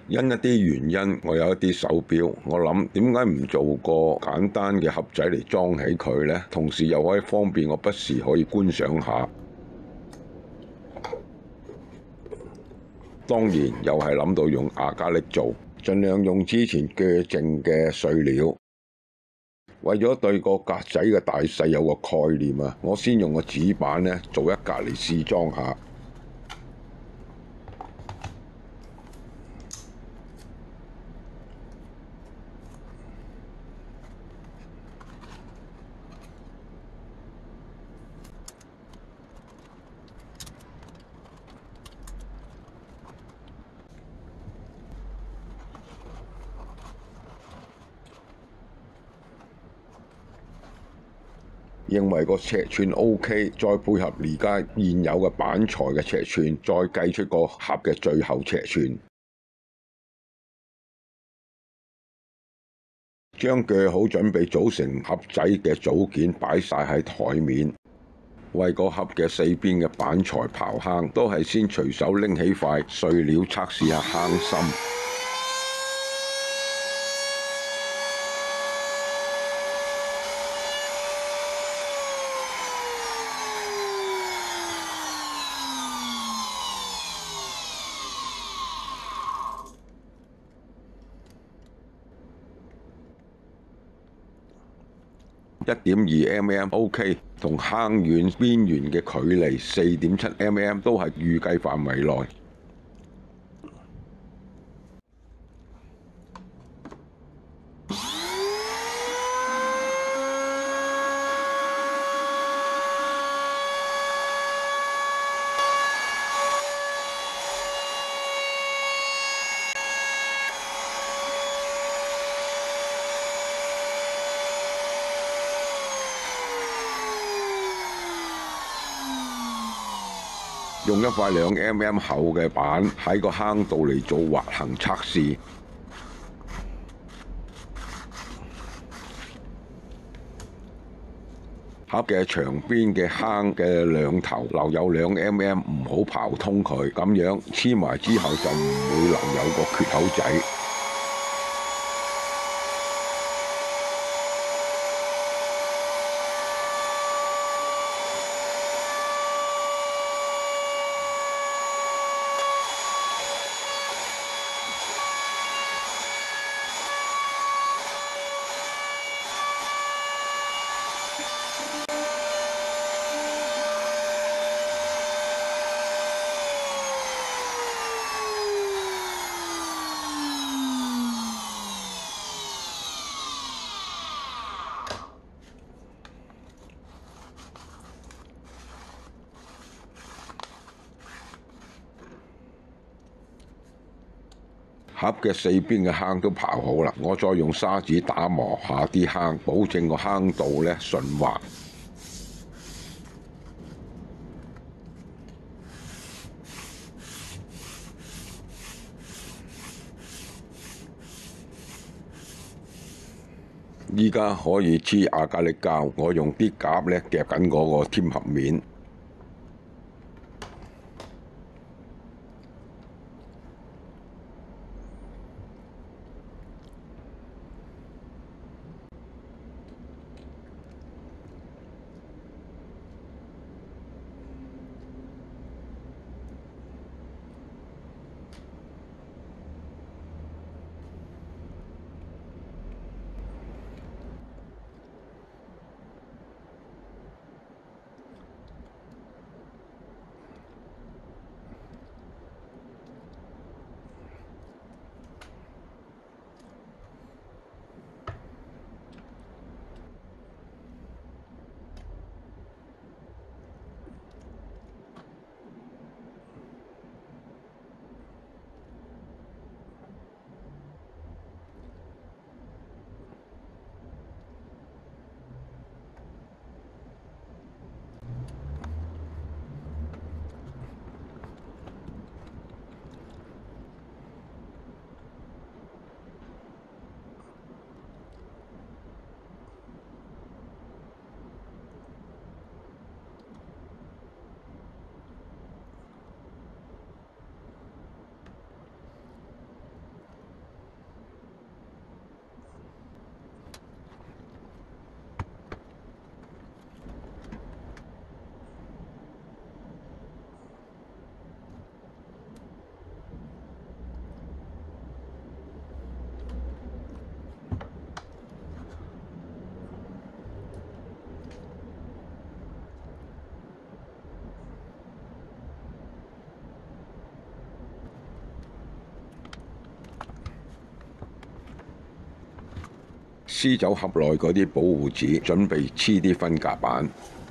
因一啲原因，我有一啲手錶，我諗點解唔做個簡單嘅盒仔嚟裝起佢呢？同時又可以方便我不時可以觀賞下。當然又係諗到用亞加力做，盡量用之前鋸剩嘅碎料。為咗對個格仔嘅大細有個概念啊，我先用個紙板呢做一格嚟試裝下。認為個尺寸 OK， 再配合而家現有嘅板材嘅尺寸，再計出個盒嘅最後尺寸。將鋸好準備組成盒仔嘅組件擺晒喺台面，為個盒嘅四邊嘅板材刨坑，都係先隨手拎起塊碎料測試下坑深。1.2 mm OK， 同坑遠邊緣嘅距離4.7 mm 都係預計範圍內。用一塊2 mm 厚嘅板喺個坑度嚟做滑行測試。盒嘅長邊嘅坑嘅兩頭留有2 mm， 唔好刨通佢，咁樣黐埋之後就唔會留有個缺口仔。盒嘅四邊嘅坑都刨好啦，我再用砂紙打磨下啲坑，保證個坑道呢順滑。依家可以黐亞加力膠，我用啲夾呢夾緊嗰個貼合面。 撕走盒內嗰啲保護紙，準備黐啲分隔板。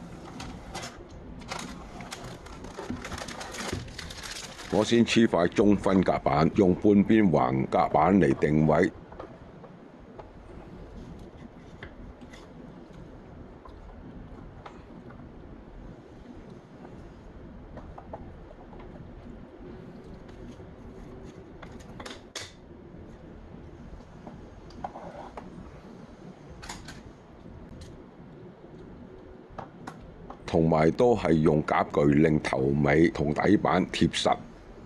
我先黐塊中分隔板，用半邊橫隔板嚟定位。同埋都係用夾具令頭尾同底板貼實。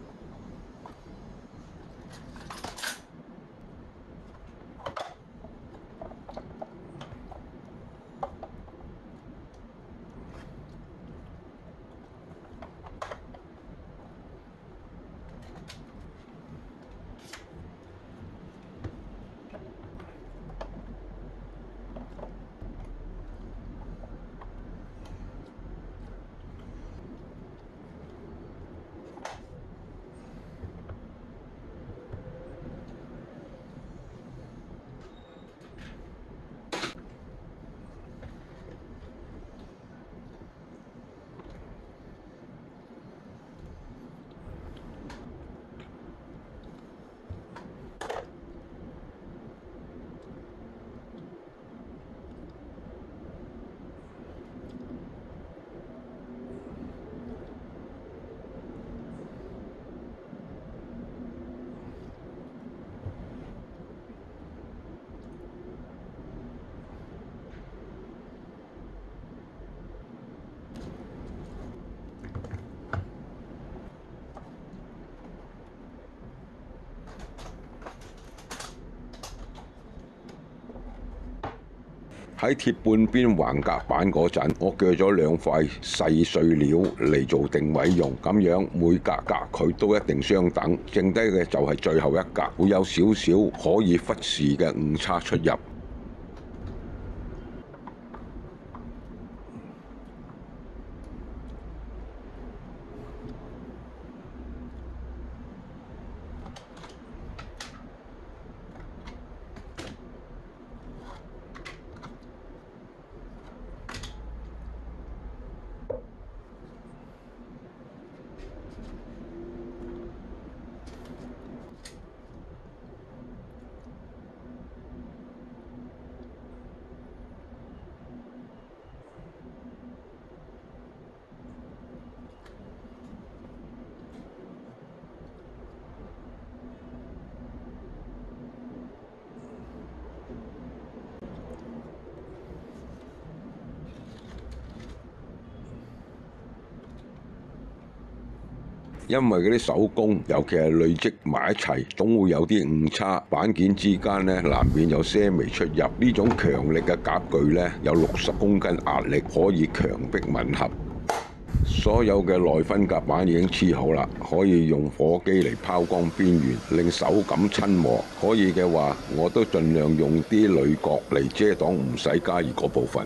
喺貼半邊橫隔板嗰陣，我鋸咗2塊細碎料嚟做定位用，咁樣每格佢都一定相等，剩低嘅就係最後一格，會有少少可以忽視嘅誤差出入。因為嗰啲手工，尤其係累積埋一齊，總會有啲誤差，板件之間呢難免有些微出入。呢種強力嘅夾具呢，有60公斤壓力，可以強迫吻合。所有嘅內分隔板已經黐好啦，可以用火機嚟拋光邊緣，令手感親和。可以嘅話，我都盡量用啲鋁角嚟遮擋唔使加熱嗰部分。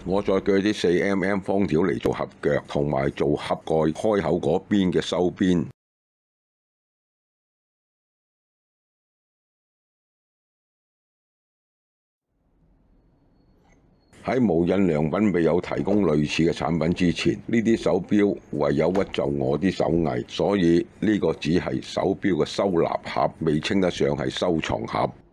我再鋸啲4mm 方條嚟做盒腳，同埋做盒蓋開口嗰邊嘅收邊。喺無印良品未有提供類似嘅產品之前，呢啲手錶唯有屈就我啲手藝，所以呢個只係手錶嘅收納盒，未稱得上係收藏盒。